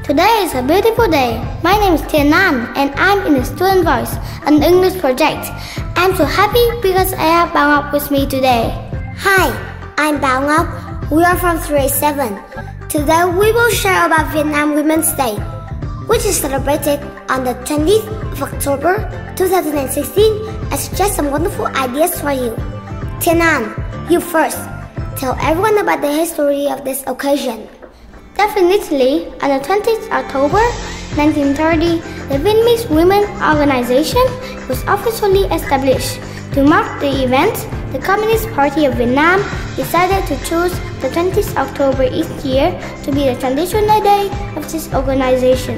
Today is a beautiful day. My name is Thiên An and I'm in the Student Voice, an English project. I'm so happy because I have Bao Ngọc with me today. Hi, I'm Bao Ngọc. We are from 3A7. Today we will share about Vietnam Women's Day, which is celebrated on the 20th of October 2016. I suggest some wonderful ideas for you. Thiên An, you first. Tell everyone about the history of this occasion. Definitely, on the 20th October 1930, the Vietnamese Women Organization was officially established. To mark the event, the Communist Party of Vietnam decided to choose the 20th October each year to be the traditional day of this organization.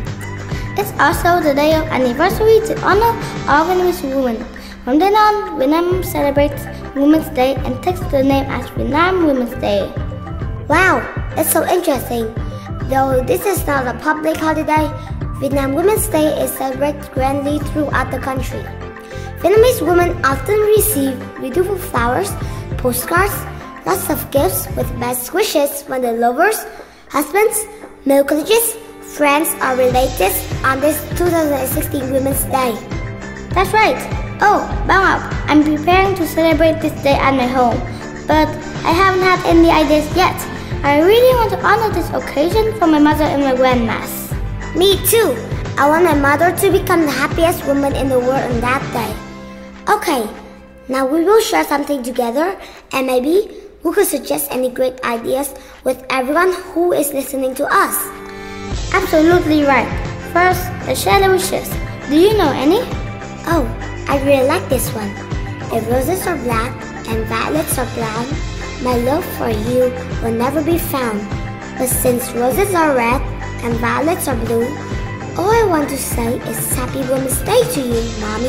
It's also the day of anniversary to honor all Vietnamese women. From then on, Vietnam celebrates Women's Day and takes the name as Vietnam Women's Day. Wow, it's so interesting. Though this is not a public holiday, Vietnam Women's Day is celebrated grandly throughout the country. Vietnamese women often receive beautiful flowers, postcards, lots of gifts with best wishes from their lovers, husbands, male colleagues, friends or relatives on this 2016 Women's Day. That's right. Oh, Bao Ngọc, I'm preparing to celebrate this day at my home, but I haven't had any ideas yet. I really want to honor this occasion for my mother and my grandmas. Me too. I want my mother to become the happiest woman in the world on that day. Okay, now we will share something together and maybe we could suggest any great ideas with everyone who is listening to us. Absolutely right. First, the share wishes. Do you know any? Oh, I really like this one. If roses are black and violets are brown, my love for you will never be found. But since roses are red and violets are blue, all I want to say is Happy Women's Day to you, Mommy.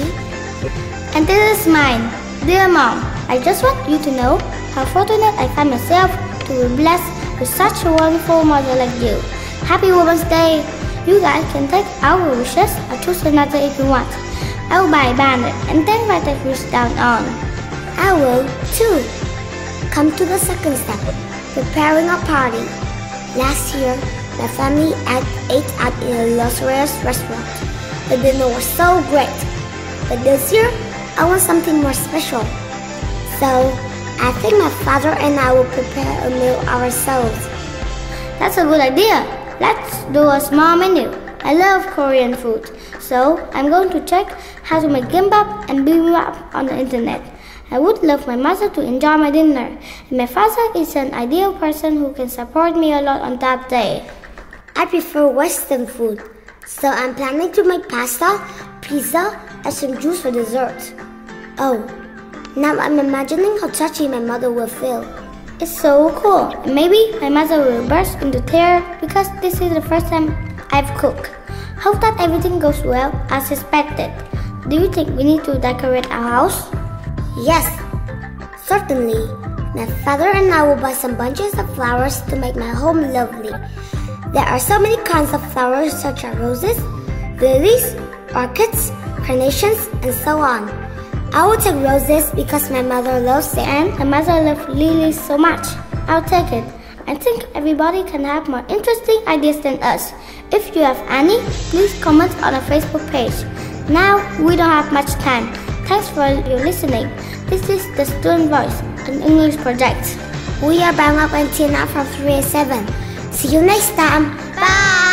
And this is mine. Dear Mom, I just want you to know how fortunate I find myself to be blessed with such a wonderful mother like you. Happy Women's Day! You guys can take our wishes or choose another if you want. I will buy a banner and then write a wish down on. I will too. Come to the second step, preparing a party. Last year, my family ate out in a luxurious restaurant. The dinner was so great. But this year, I want something more special. So, I think my father and I will prepare a meal ourselves. That's a good idea. Let's do a small menu. I love Korean food, so I'm going to check how to make gimbap and bibimbap on the internet. I would love my mother to enjoy my dinner, and my father is an ideal person who can support me a lot on that day. I prefer Western food, so I'm planning to make pasta, pizza, and some juice for dessert. Oh, now I'm imagining how touchy my mother will feel. It's so cool. And maybe my mother will burst into tears because this is the first time I've cooked. Hope that everything goes well as expected. Do you think we need to decorate our house? Yes, certainly. My father and I will buy some bunches of flowers to make my home lovely. There are so many kinds of flowers such as roses, lilies, orchids, carnations, and so on. I will take roses because my mother loves them and my mother loves lilies so much. I'll take it. I think everybody can have more interesting ideas than us. If you have any, please comment on our Facebook page. Now, we don't have much time. Thanks for your listening. This is the Student Voice, an English project. We are Bao Ngọc and Thiên An from 3A7. See you next time. Bye!